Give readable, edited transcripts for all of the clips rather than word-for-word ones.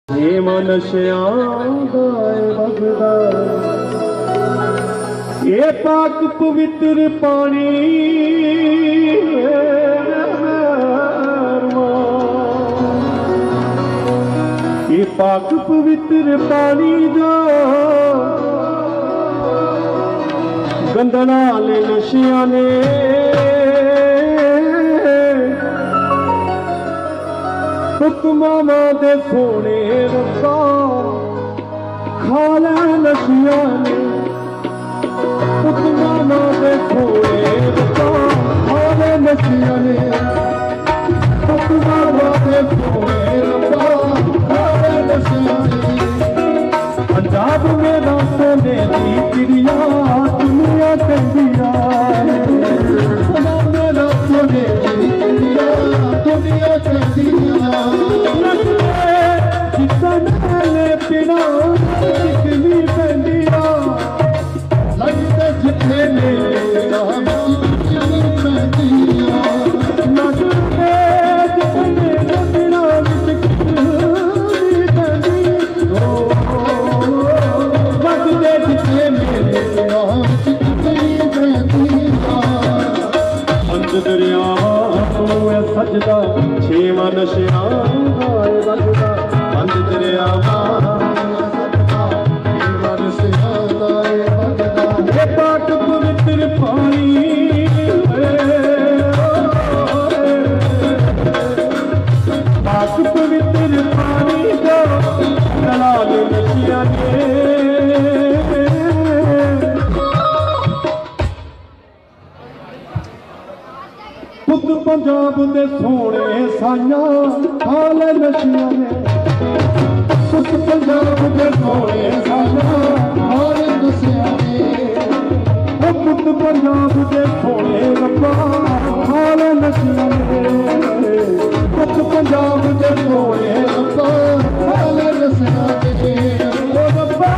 ये नशियां बगदा ये पाक पवित्र पानी ये पाक पवित्र पानी जो गंदना ले नशियां ने हुक्मां दे सोने रब्बा खा लै नशियां ने हुक्मां दे सोने रब्बा खा लै नशियां ने हुक्मां दे सोने रब्बा खा लै नशियां ने पंजाब मेरा सोने दी चिड़िया दुनिया कहंदिया पंजाब मेरा सोने दी चिड़िया दुनिया कहंदिया जितने पिना जितनी बंदिया लगते जितने मेरा जितनी बंदिया लगते जितने पिना जितनी बंदिया लगते जितने मेरा जितनी बंदिया पंज दरिया सजदा छेवा नशियां बगदा पंज दरिया सजदा छेवा नशियां बगदा ये पाक पवित्र पानी पाक पवित्र पानी जो दलाल नशियां खुद पंजाब दे सोने साइया हाल नशियां ने खुद पंजाब दे सोने साइया हाल नशियां ने खुद पंजाब दे सोने रब्बा हाल नशियां ने खुद पंजाब दे सोने रब्बा हाल नशियां ने रब्बा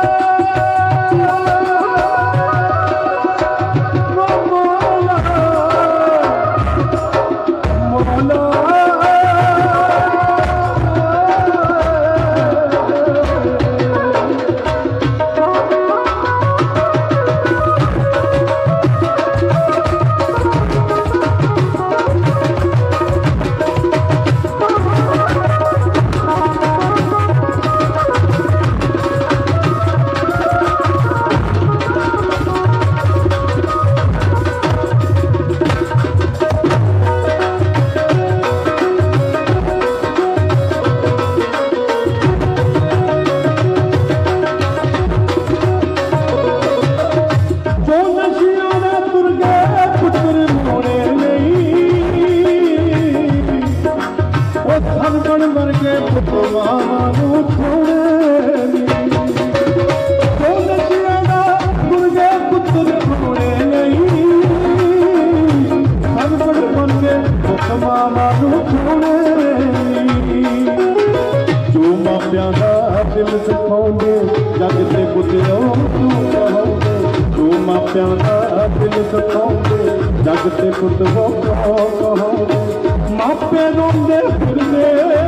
जगते पुत्रो तू कहोगे तू मापियां दा दिल सखाओगे जगते पुत्रो कहोगे मापे रोंदे फिरदे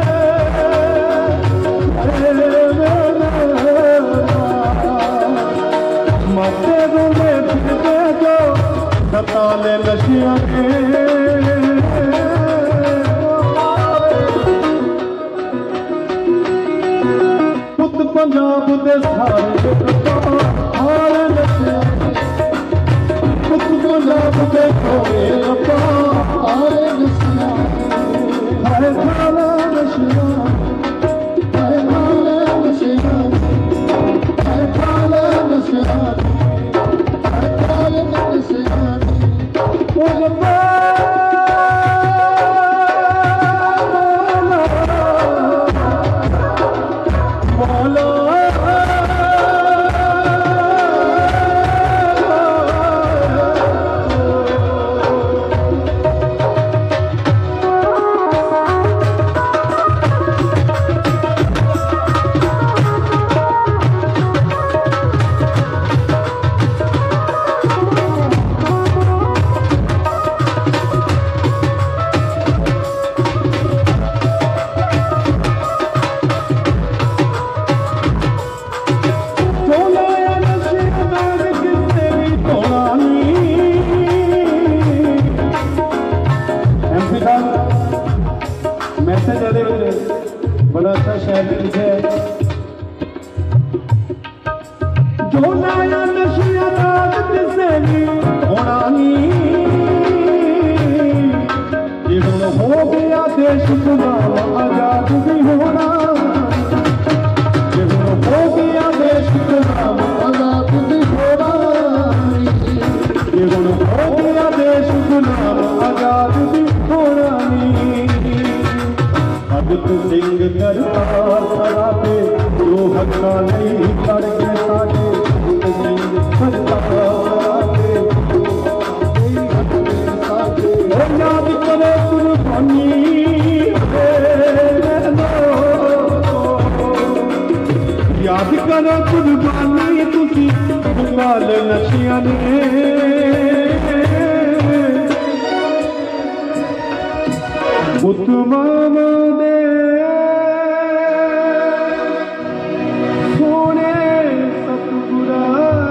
मापे रोंदे फिरदे जो सताले नशियां के पंजाब दे सारे हाल नशियां खुद पंजाब दे सोने रब्बा हाल नशियां हाय हाल नशियां हाय हाल नशियां हाय हाल नशियां हाय हाल नशियां ओ रब्बा ऐसा शहर है जो नया नशिया किसे भी होना नहीं। ये हो गया देश गुलाम आजाद भी होना, ये हो गया देश गुलाम आजाद भी होना, ये हो गया देश गुलाम आजाद भी होना नहीं। अब तू सिंह करतार कराते जो हक्का नहीं करके साथे, सिंह करतार कराते याद करे कुर्बानी, याद करो कुर्बानी तुसी मुकाल नशिया ने। मुतमाम दे सोने सतगुरा,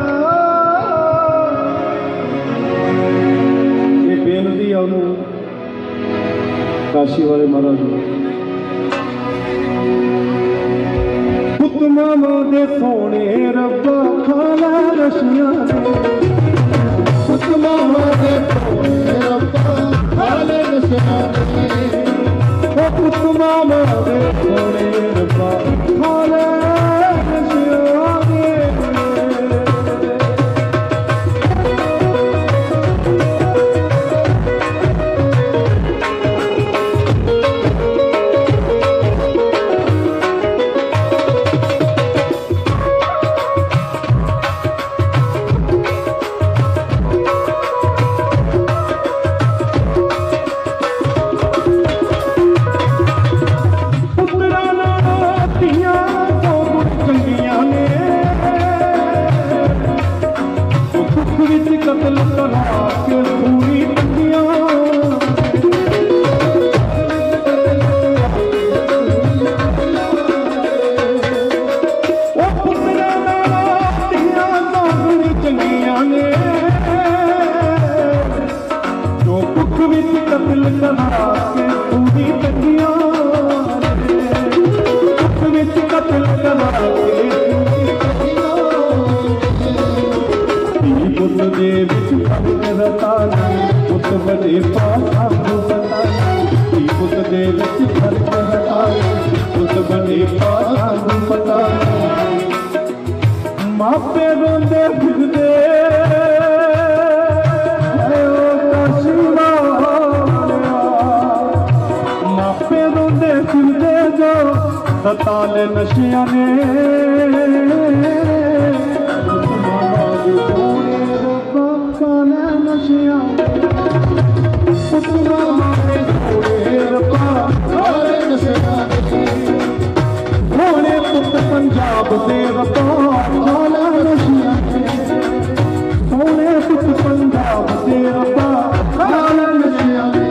ये बेनती आनू काशी वाले महाराज मुतमाम दे सोने रब्बा खाला नशिया ने, मुतमाम दे सोने रब्बा खाले नशिया ने, मुतमाम दे सोने रब्बा खाले नशिया ने। कतल करा के पूरी दुनिया चंगिया ने, जो कुछ विच कतल करा के पूरी दुनिया, कुछ विच कतल करा पुत दे विच फर्क रताना, पुत बड़े पासा पता, पुत दे विच फर्क रताना, पुत बड़े पासा पता। मापे रोंदे फिरदे मापे रोंदे फिरदे जो सताले नशिया ने। होने पुत पंजाब दे रब्बा खाला नशिया ने, होने पुत पंजाब दे रब्बा खाला नशिया ने,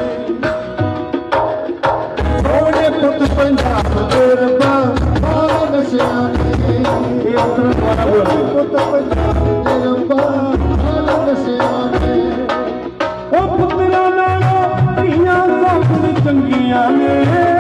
होने पुत पंजाब दे रब्बा खाला नशिया ने। पुत पंजाब दे रब्बा खाला नशिया ने। ओ पुत्रा नालो धीयां सब चंगिया ने,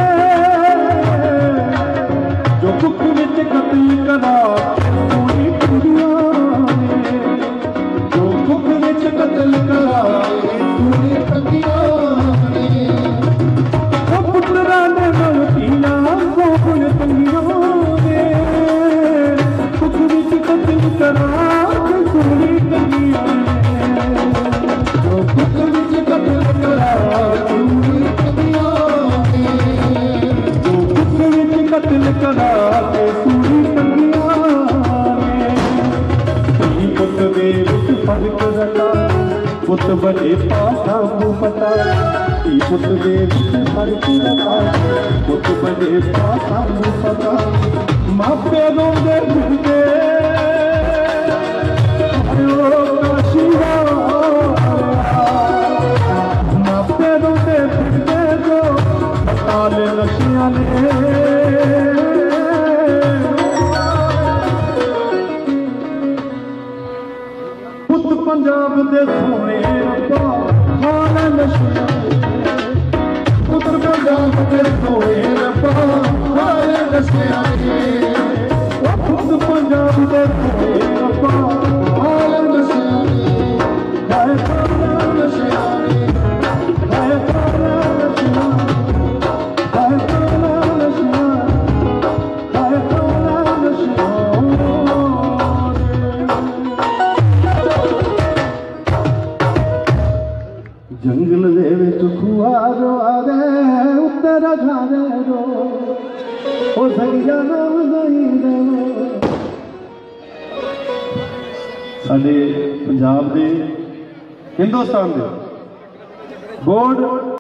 जो दुख विच कतल करा पूरी दुनिया ने, जो दुख विच कतल करा पूरी दुनिया ने। ओ पुत्रा ने धीयां सब चंगिया ने, दुख विच कतल करा पूरी दुनिया ने, जो दुख विच कतल करा पूरी दुनिया ने, जो दुख विच कतल करा के पूरी दुनिया ने। पुत दे विच फर्क रता, पुत बड़े पासा पता, पुत दे विच फर्क रता, पुत बड़े पासा पता। मापे रोंदे फिरदे काशी मापे रोंदे फिरदे जो सताले नशिया ने। पुत पंजाब दे सोने रब्बा खाला नशिया ने, पुत्र पंजाब दे सोने रब्बा खाला नशा खुद पंजाब दे रब्बा हाल नशा है काला नशा है काला नशा है काला नशा है काला नशा जंगल दे विच खुआरो आदे उत्ते रखाने रो ओ सैया नाम नहीं रो साडे पंजाब दे हिंदुस्तान दे बोर्ड